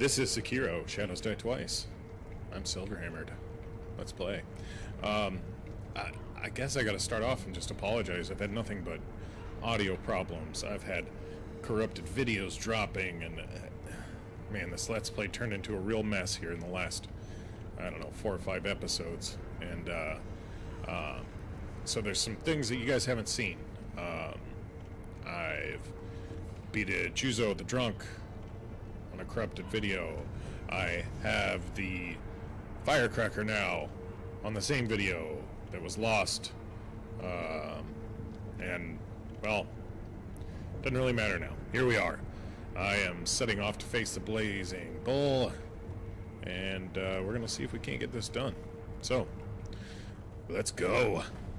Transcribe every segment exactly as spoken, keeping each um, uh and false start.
This is Sekiro, Shadows Die Twice. I'm Silverhammered. Let's play. Um, I, I guess I gotta start off and just apologize. I've had nothing but audio problems. I've had corrupted videos dropping, and uh, man, this Let's Play turned into a real mess here in the last, I don't know, four or five episodes. And uh, uh, so there's some things that you guys haven't seen. Um, I've beat a Juzo the Drunk on a corrupted video. I have the firecracker now on the same video that was lost. Um, and, well, doesn't really matter now. Here we are. I am setting off to face the blazing bull, and uh, we're going to see if we can't get this done. So, let's go.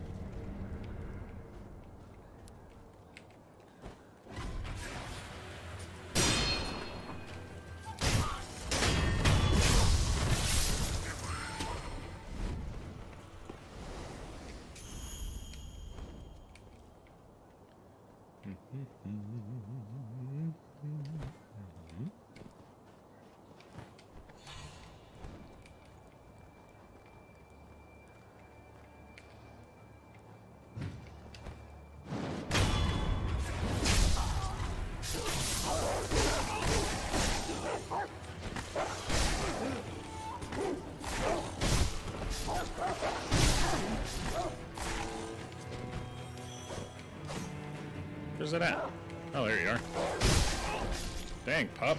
Where's it at? Oh, there you are. Dang, pup.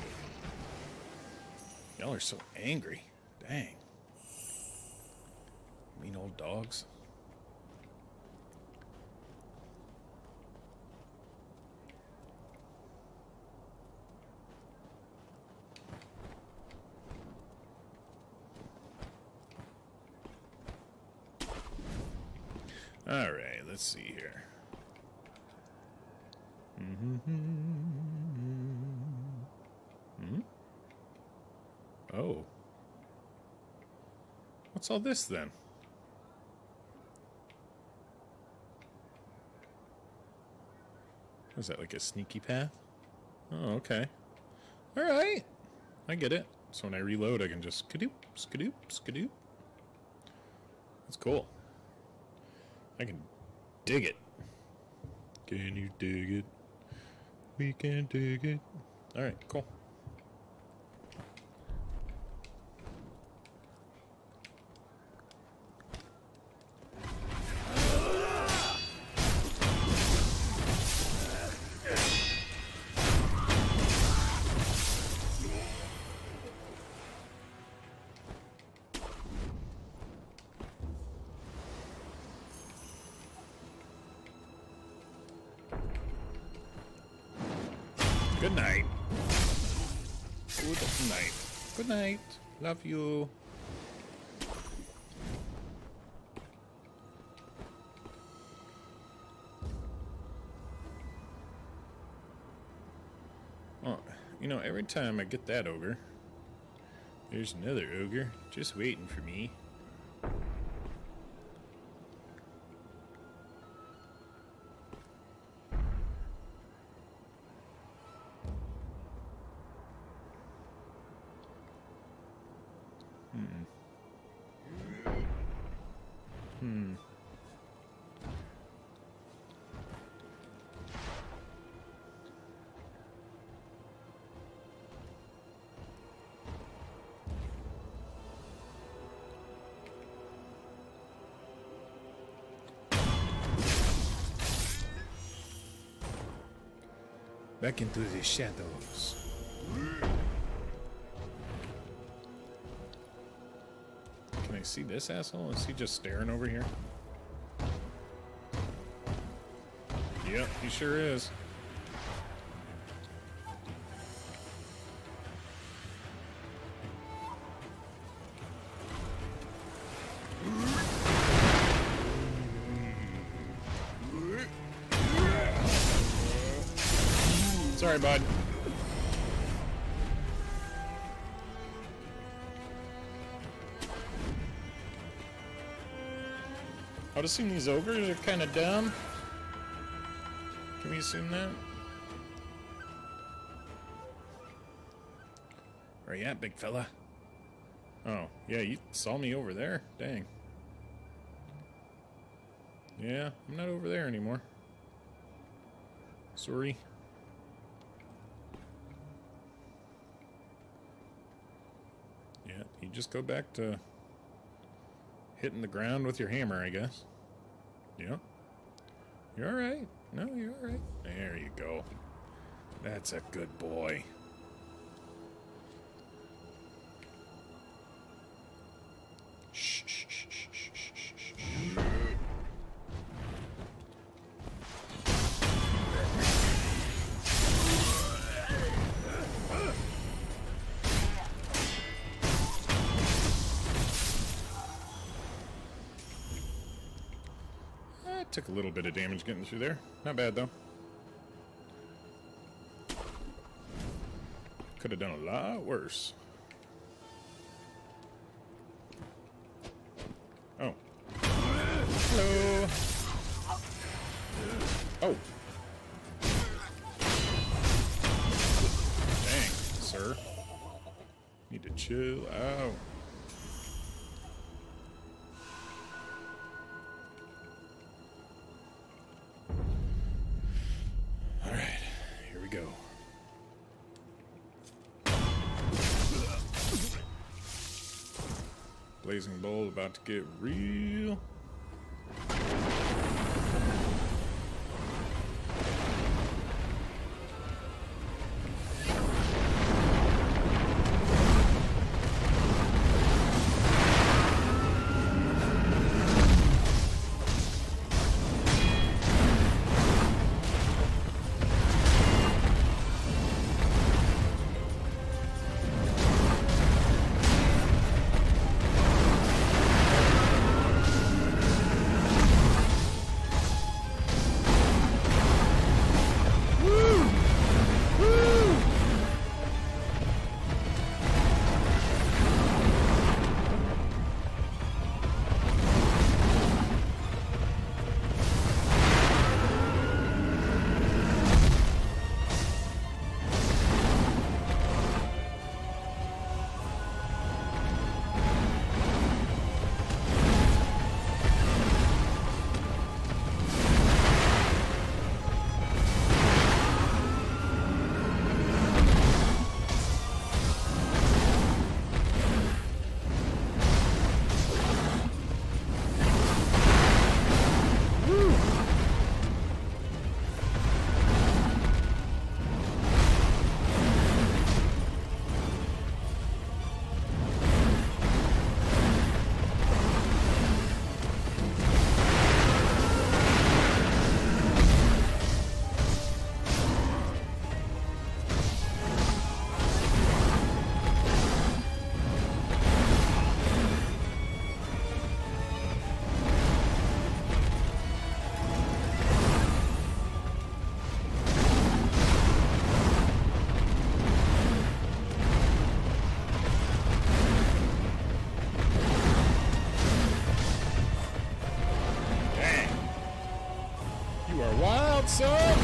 Y'all are so angry. Dang. Mean old dogs. Alright, let's see here. Hmm? Oh. What's all this then? Is that like a sneaky path? Oh, okay. Alright. I get it. So when I reload, I can just skadoop, skadoop, skadoop. That's cool. I can dig it. Can you dig it? We can dig it. Alright, cool. Good night. Good night. Good night. Love you. Oh, you know, every time I get that ogre, there's another ogre just waiting for me. Hmm. Back into the shadows. Can I see this asshole? Is he just staring over here? Yep, he sure is. Sorry, bud. I would assume these ogres are kind of dumb. Can we assume that? Where you at, big fella? Oh, yeah, you saw me over there? Dang. Yeah, I'm not over there anymore. Sorry. Yeah, you just go back to hitting the ground with your hammer, I guess. Yeah. You're alright. No, you're alright. There you go. That's a good boy. Shh, shh, shh, shh, shh, shh, shh. That took a little bit of damage getting through there. Not bad, though. Could have done a lot worse. Oh. Hello. Oh. Dang, sir. Need to chill out. Alright, here we go. Blazing Bolt about to get real. Son!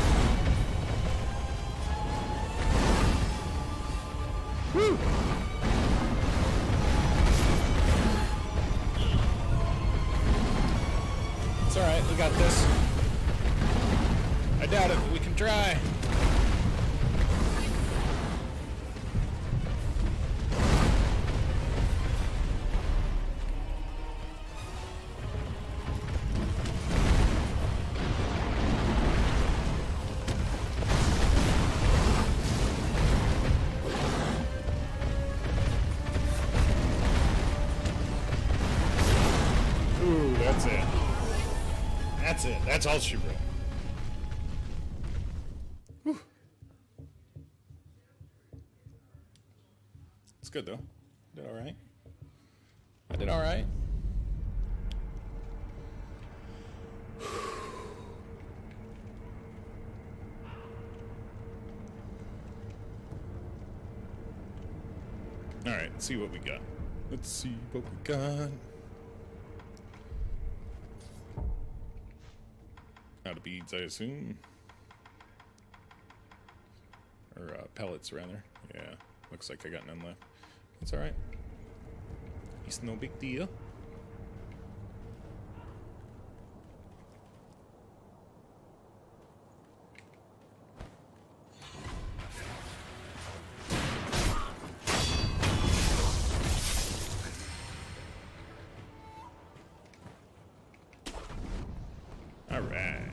Woo! It's alright, we got this. I doubt it, but we can try. That's it. That's it. That's all she wrote. Whew. It's good though. Did all right. I did all right. All right. Let's see what we got. Let's see what we got. Out of beads, I assume. Or uh, pellets, rather. Yeah. Looks like I got none left. It's alright. It's no big deal. Alright.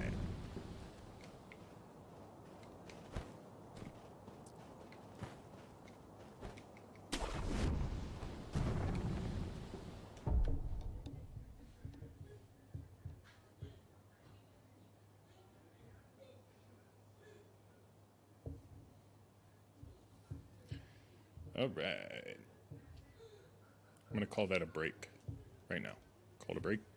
Alright. I'm gonna call that a break right now. Call it a break.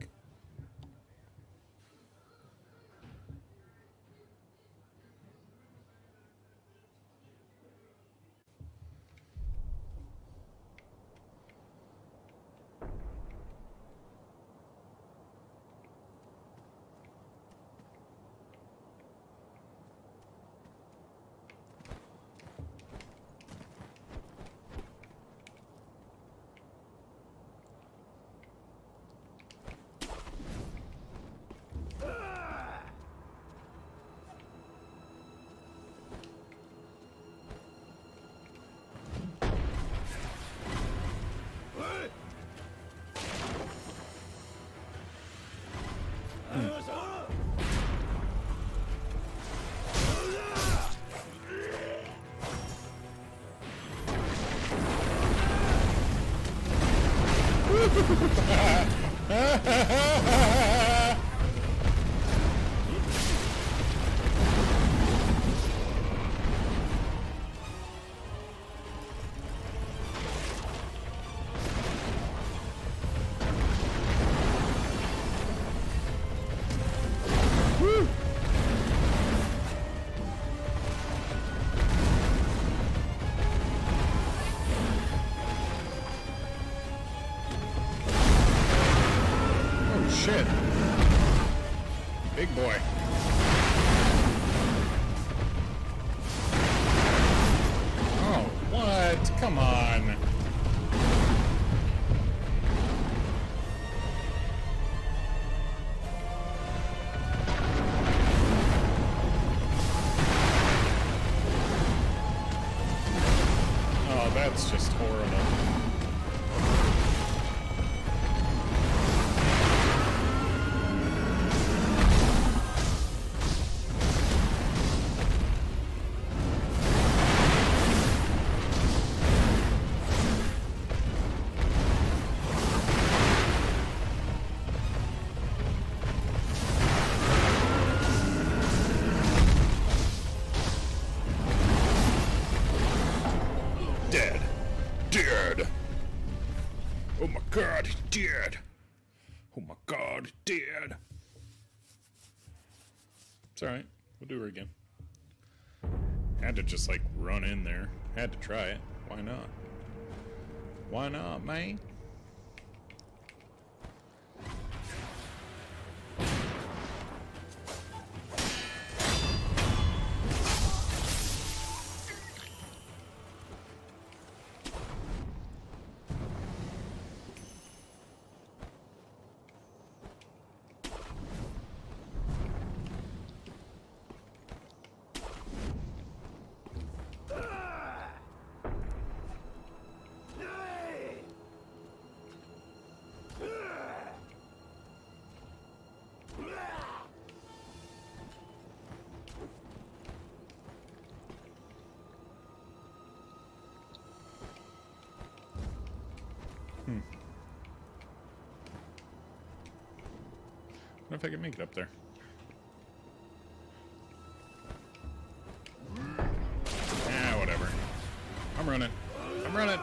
Shit. Big boy. Oh, what? Come on. Oh, that's just horrible. Dead. Dead. Oh my god, he's dead. Oh my god, he's dead. It's alright. We'll do her again. Had to just, like, run in there. Had to try it. Why not? Why not, man? Hmm. What if I can make it up there? Ah, whatever. I'm running. I'm running.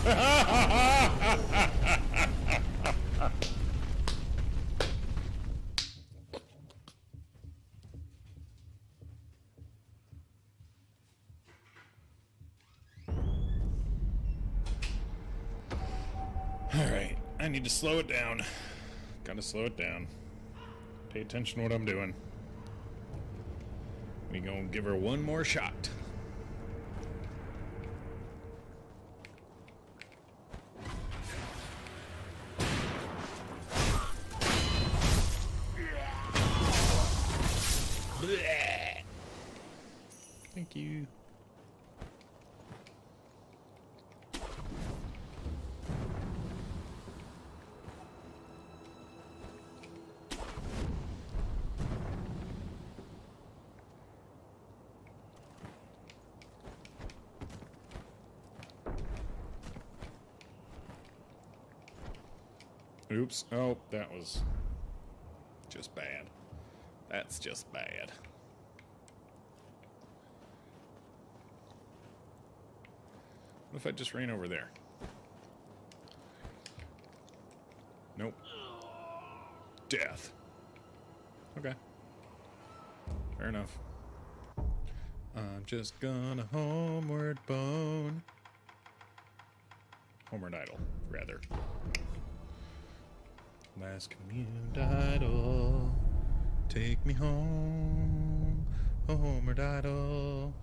Alright, I need to slow it down. Gotta slow it down. Pay attention to what I'm doing. We gonna give her one more shot. Thank you. Oops. Oh, that was just bad. That's just bad. What if I just ran over there? Nope. Death. Okay. Fair enough. I'm just gonna homeward bone. Homeward idle, rather. Last communed idol, take me home, a homeward idol.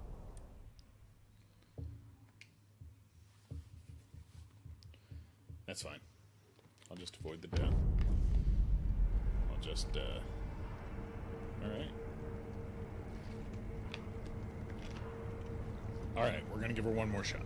That's fine. I'll just avoid the death. I'll just, uh... Alright. Alright, we're gonna give her one more shot.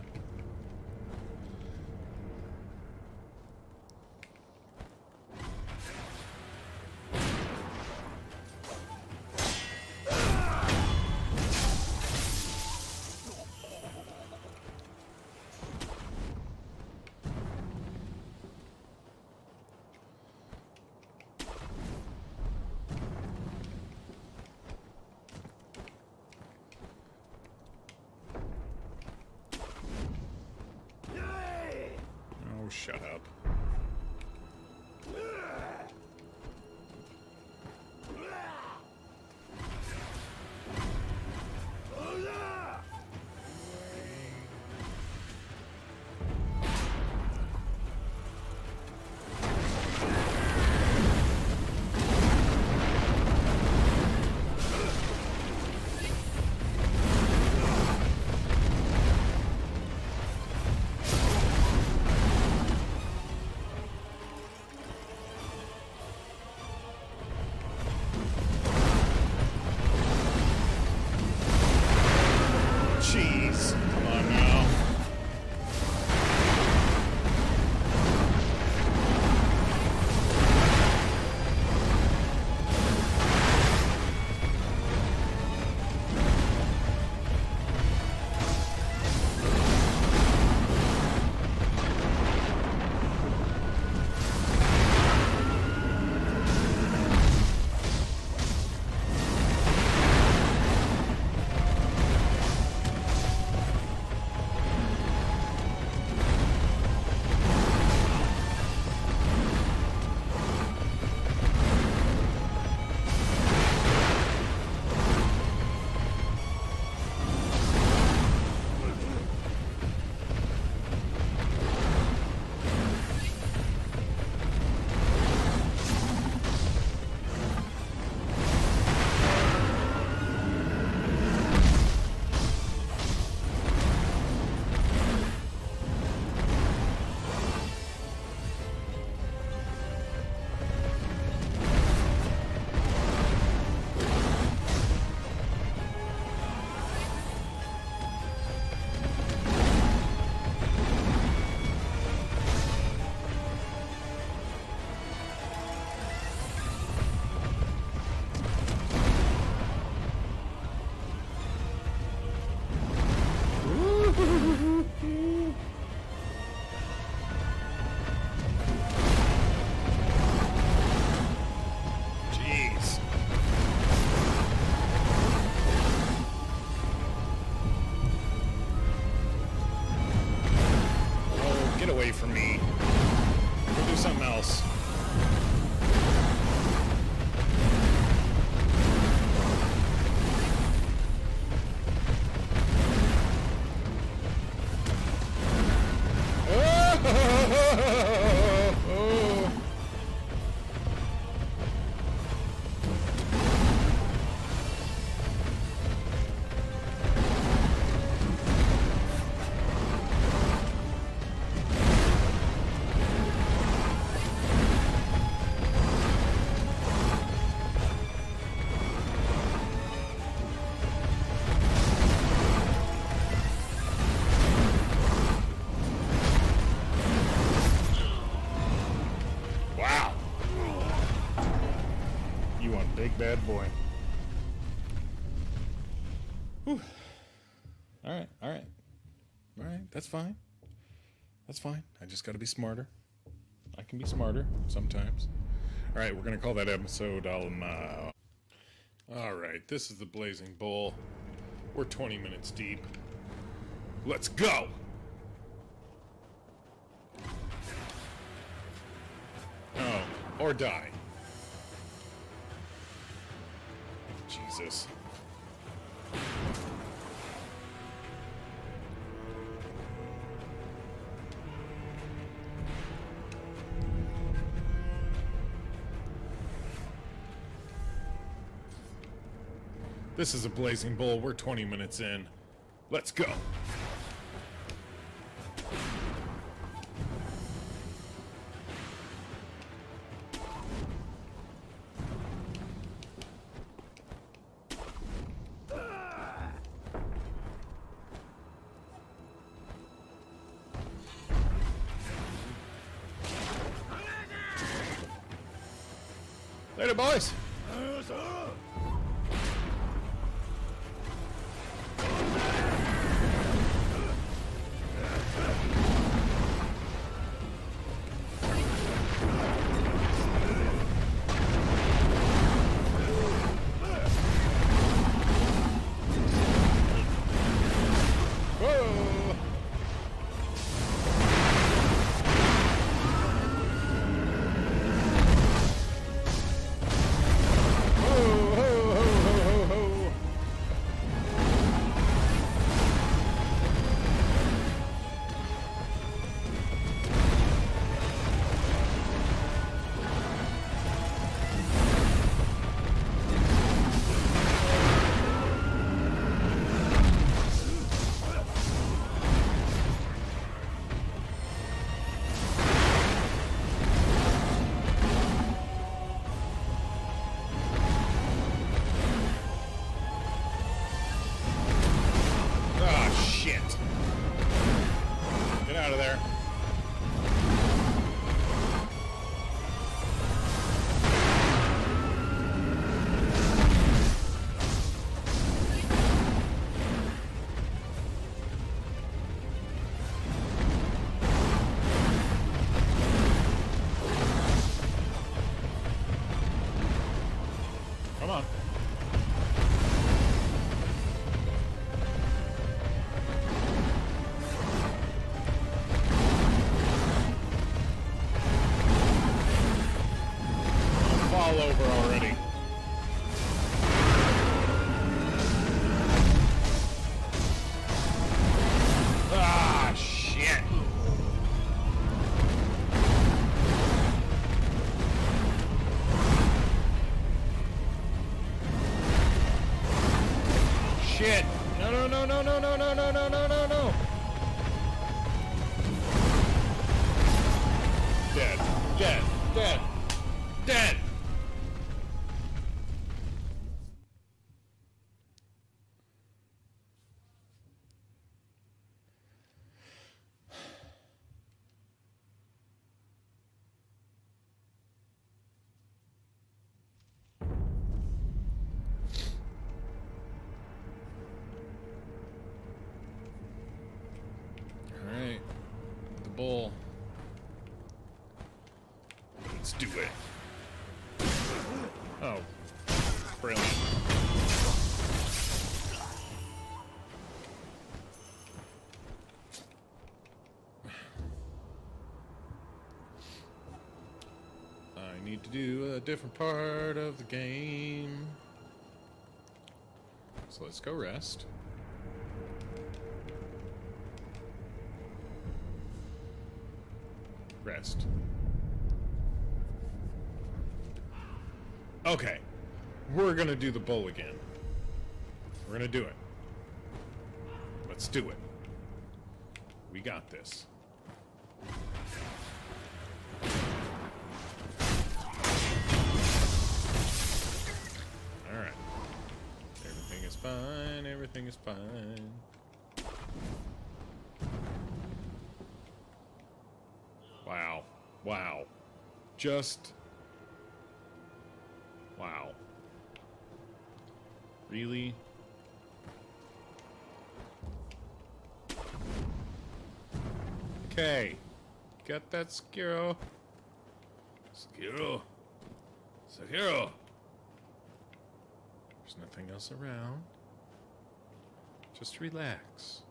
Big bad boy. Whew. Alright, alright. Alright, that's fine. That's fine. I just gotta be smarter. I can be smarter sometimes. Alright, we're gonna call that episode Alma. Alright, this is the Blazing Bull. We're twenty minutes deep. Let's go! Oh, or die. Jesus. This is a Blazing Bull. We're twenty minutes in. Let's go. Later, boys. Over already. Ah, shit. Shit. No, no, no, no, no, no, no, no, no, no, no, no. Dead. Dead. Dead. Dead. Bull. Let's do it. Oh, brilliant. I need to do a different part of the game. So let's go rest. Rest. Okay. We're gonna do the bull again. We're gonna do it. Let's do it. We got this. Alright. Everything is fine. Everything is fine. Wow. Wow. Just... Wow. Really? Okay. Got that, Sekiro. Sekiro. Sekiro. There's nothing else around. Just relax.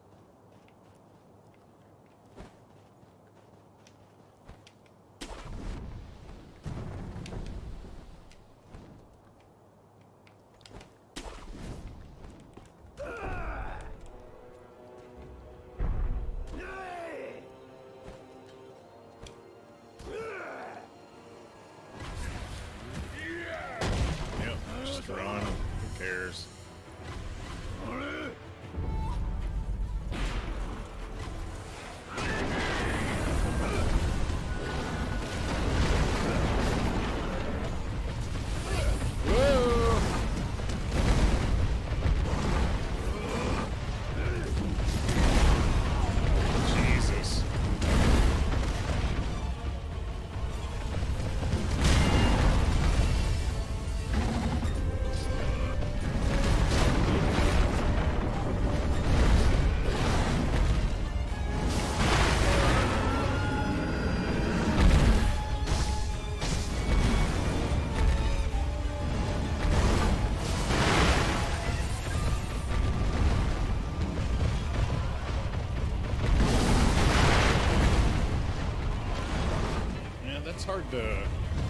Hard to...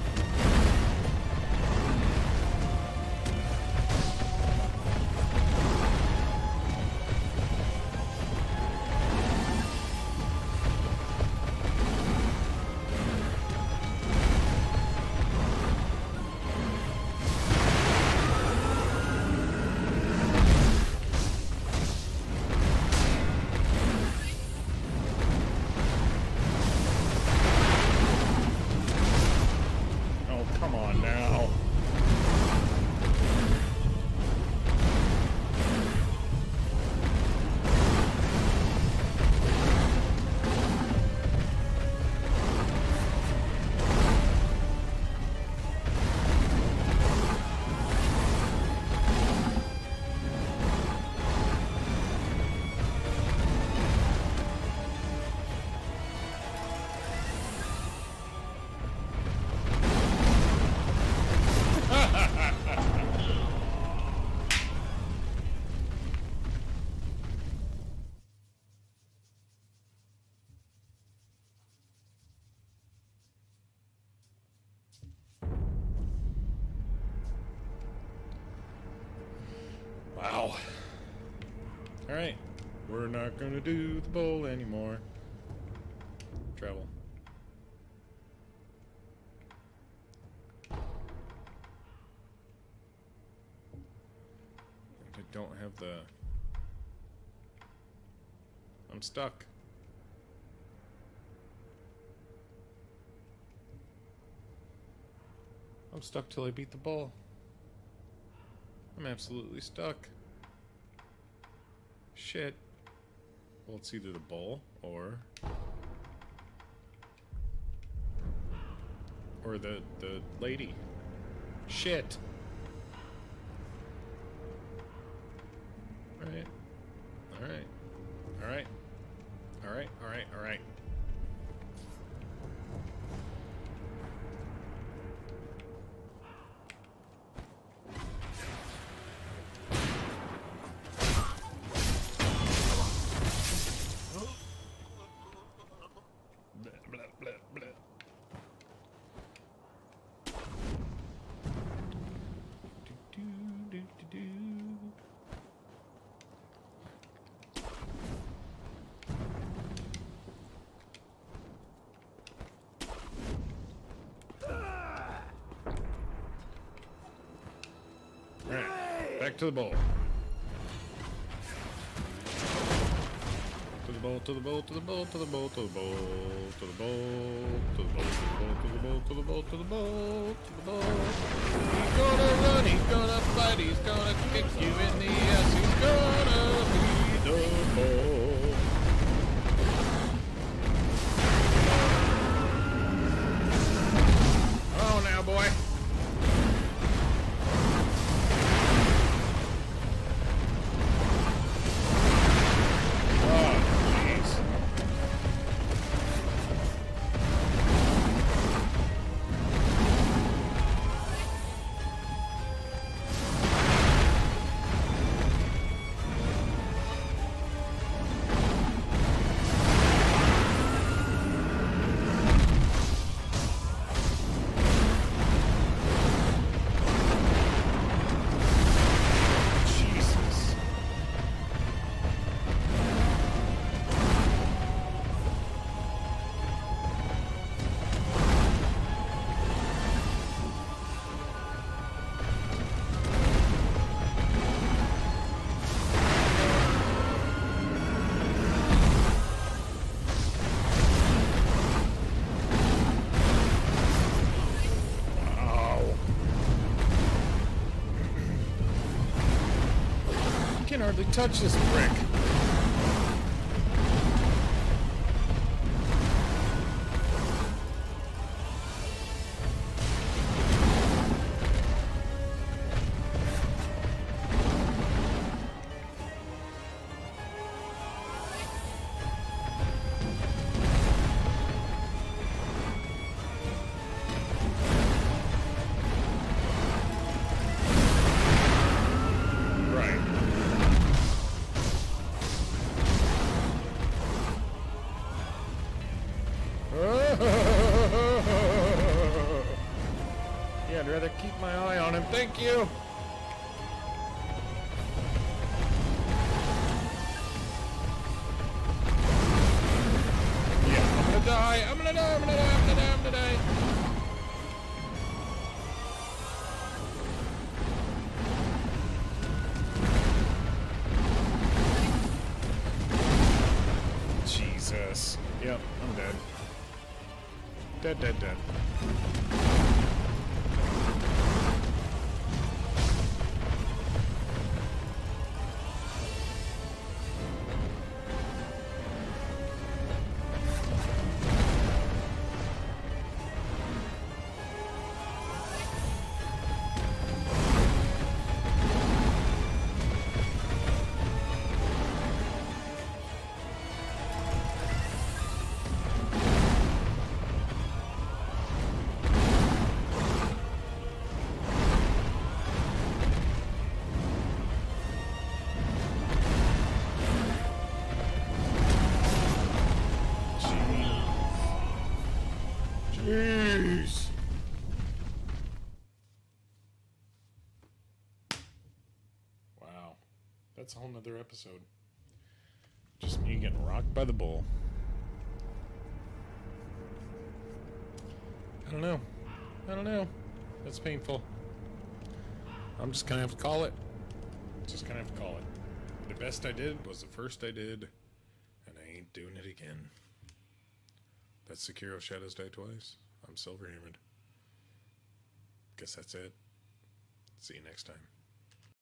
Wow. Alright. We're not gonna do the bowl anymore. Travel. I don't have the... I'm stuck. I'm stuck till I beat the bowl. I'm absolutely stuck. Shit. Well, it's either the bowl or... Or the, the lady. Shit. Alright. Alright. Alright. Alright, alright, alright. Back to the bowl. To the bowl, to the bowl, to the bowl, to the bowl, to the bowl, to the bowl, to the bowl, to the bowl, to the bowl, to the bowl, to the bowl. He's gonna run, he's gonna fight, he's gonna kick you in the ass, he's gonna be the bowl. Oh, now, boy. hardly touch this brick. Yeah, I'd rather keep my eye on him. Thank you. Yeah, I'm gonna die. I'm gonna die. I'm gonna die. I'm gonna die. I'm gonna die. Jesus. Yep, I'm dead. Dead, dead, dead. Jeez. Wow. That's a whole nother episode. Just me getting rocked by the bull. I don't know. I don't know. That's painful. I'm just gonna have to call it. Just gonna have to call it. The best I did was the first I did, and I ain't doing it again. That's Sekiro Shadows Die Twice. I'm Silver Hammered. Guess that's it. See you next time.